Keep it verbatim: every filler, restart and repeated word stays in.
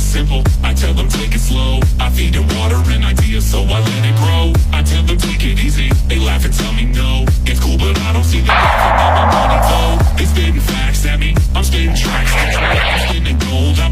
is simple, I tell them take it slow. I feed it water and ideas, so I let it grow. I tell them take it easy, they laugh and tell me no. It's cool but I don't see the profit of my money though. They spitting facts at me, I'm spitting tracks. I'm spitting gold, I'm